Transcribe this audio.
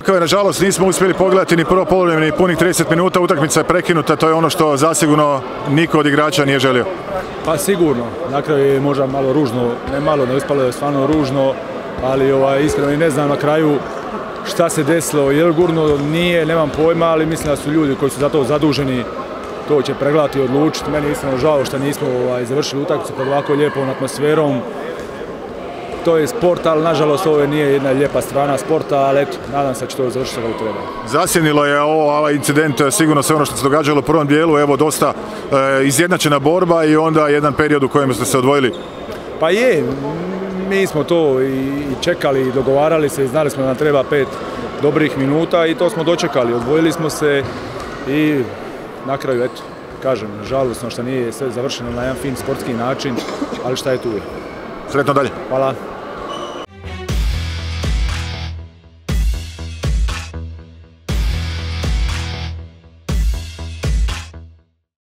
rekao je, nažalost nismo uspjeli pogledati ni prvo poluvreme ni punih 30 minuta, utakmica je prekinuta, to je ono što zasigurno niko od igrača nije želio. Pa sigurno, na kraju je možda malo ružno, ne malo, ne ispalo je stvarno ružno, ali iskreno i ne znam na kraju šta se desilo, je li gurno, nije, nemam pojma, ali mislim da su ljudi koji su za to zaduženi to će pregledati i odlučiti. Meni je iskreno žao što nismo završili utakmicu pod ovako lijepom atmosferom. To je sport, ali nažalost ovo nije jedna lijepa strana sporta, ali eto, nadam se da će to završiti kako treba. Zasjenilo je ovaj incident sigurno sve ono što se događalo u prvom dijelu, evo dosta izjednačena borba i onda jedan period u kojem ste se odvojili. Pa je, mi smo to i čekali i dogovarali se i znali smo da nam treba 5 dobrih minuta i to smo dočekali, odvojili smo se i na kraju, eto, kažem, žalosno što nije sve završeno na jedan fin sportski način, ali šta je tu je. Sretno dalje. Hvala.